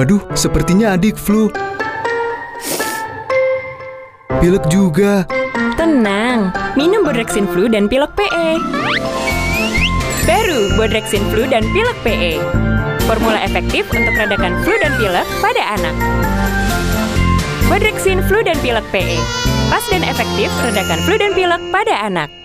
Waduh, sepertinya adik flu. Pilek juga. Tenang, minum Bodrexin Flu dan Pilek PE. Baru Bodrexin Flu dan Pilek PE. Formula efektif untuk redakan flu dan pilek pada anak. Bodrexin Flu dan Pilek PE. Pas dan efektif redakan flu dan pilek pada anak.